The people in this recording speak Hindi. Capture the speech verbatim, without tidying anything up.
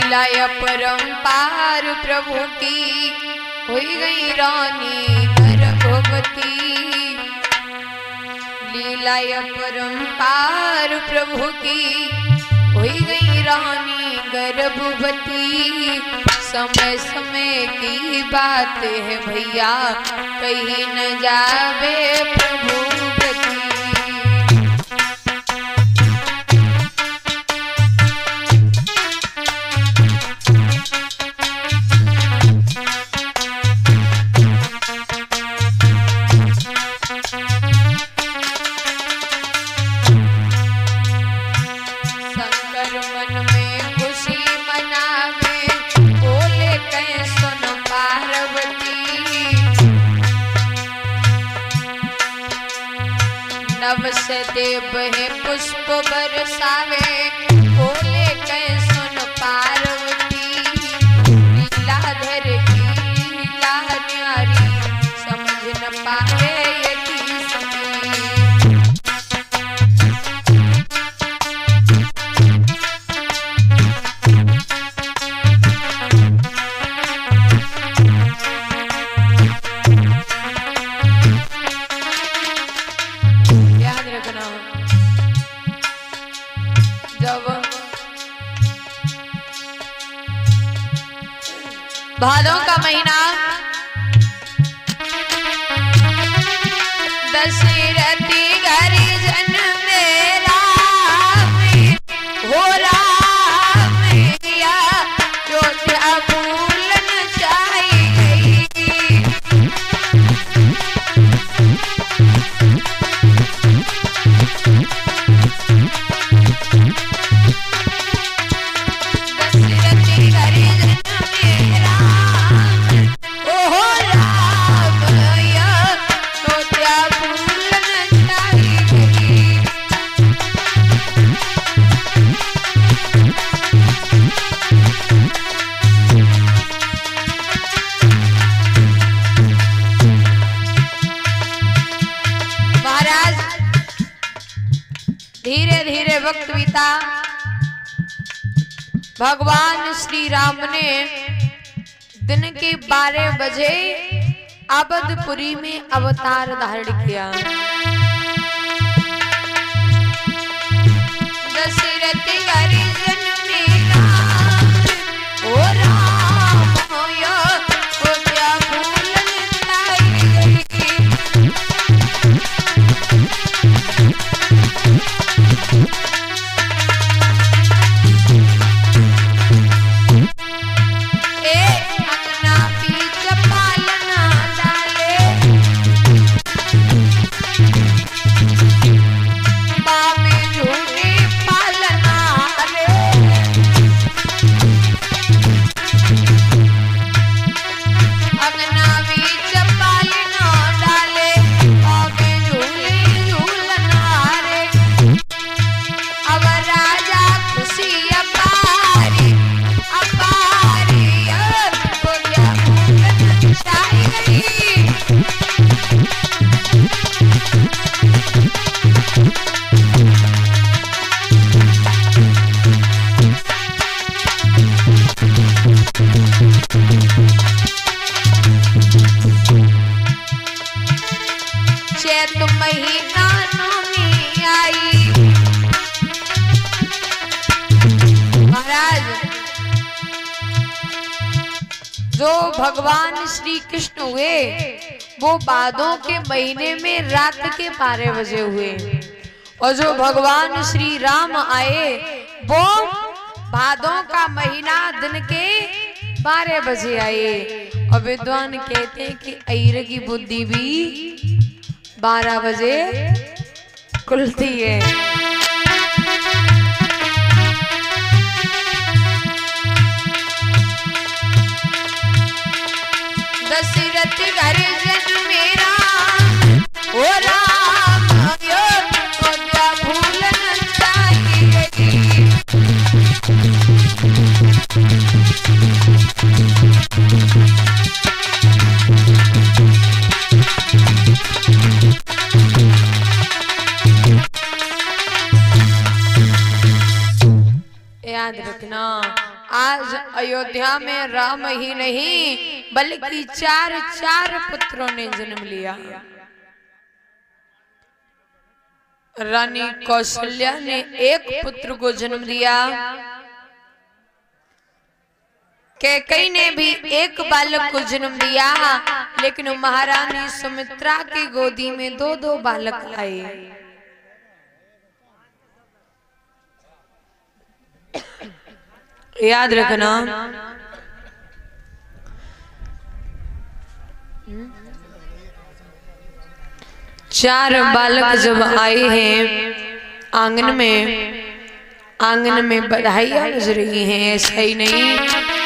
लीला अपरंपार प्रभु की हुई गई रानी गर्भवती। लीला अपरंपार प्रभु की हुई गई रानी गर्भवती। समय समय की बात है भैया कहीं न जावे प्रभु गति। नव से देव है पुष्प बरसावे बोले कै सुन पार्वती। लीलाधर की लीला न्यारी समझ न पावे यकी सती। भादों का महीना दशरथी घरी जन मेरा हो राम या अयोध्या भूलन चाहिए। दशरथी घरी जन मेरा धीरे धीरे वक्त बीता। भगवान श्री राम ने दिन के बारह बजे अवधपुरी में अवतार धारण किया। दशरथ घरी जन मेरा ओ राम अयोध्या भूलन चाहिए। चैत महीना नौमी आई। महाराज जो भगवान श्री कृष्ण हुए वो भादों के महीने में रात के बारह बजे हुए और जो भगवान श्री राम आए वो भादों का महीना दिन के बारह बजे आए। और विद्वान कहते हैं कि ऐर की बुद्धि भी बारह बजे खुलती है। दशरथ घरी जन मेरा ओ राम अयोध्या भूलन चाहिए। याद रखना आज आज अयोध्या में राम ही नहीं बल्कि चार चार पुत्रों ने जन्म लिया। रानी कौशल्या ने एक पुत्र को जन्म दिया, कैकेयी ने भी एक बालक को जन्म दिया, लेकिन महारानी सुमित्रा की गोदी में दो दो बालक आए। याद रखना, चार बालक जब आए हैं आंगन में, आंगन में बधाइयां बज रही हैं। ऐसा ही नहीं,